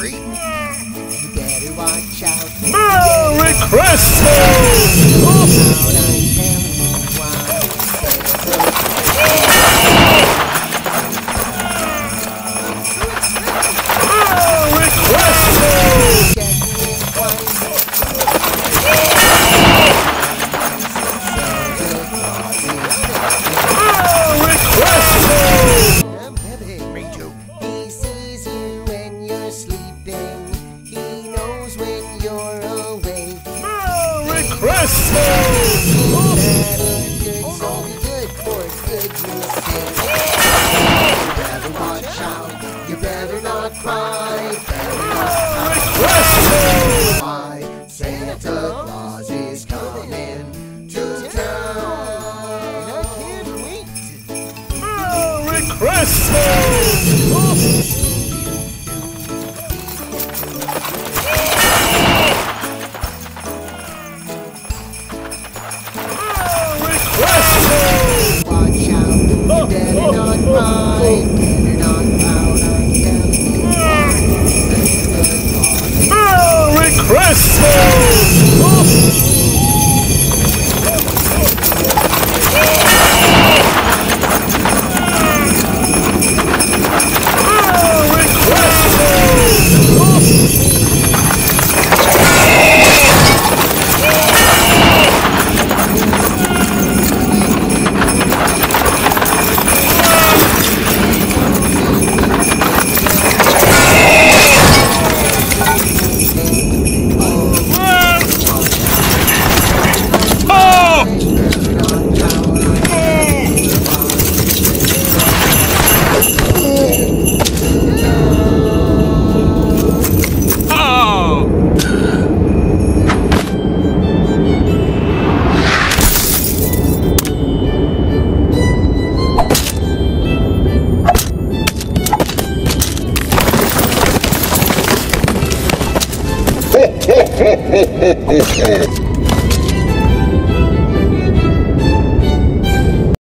free. You better watch out. Merry Christmas! You better not cry, why? Santa Claus is coming to town. I can't wait. Merry Christmas! Watch out, you better not cry, better not pout, I'm telling you why. Merry Christmas!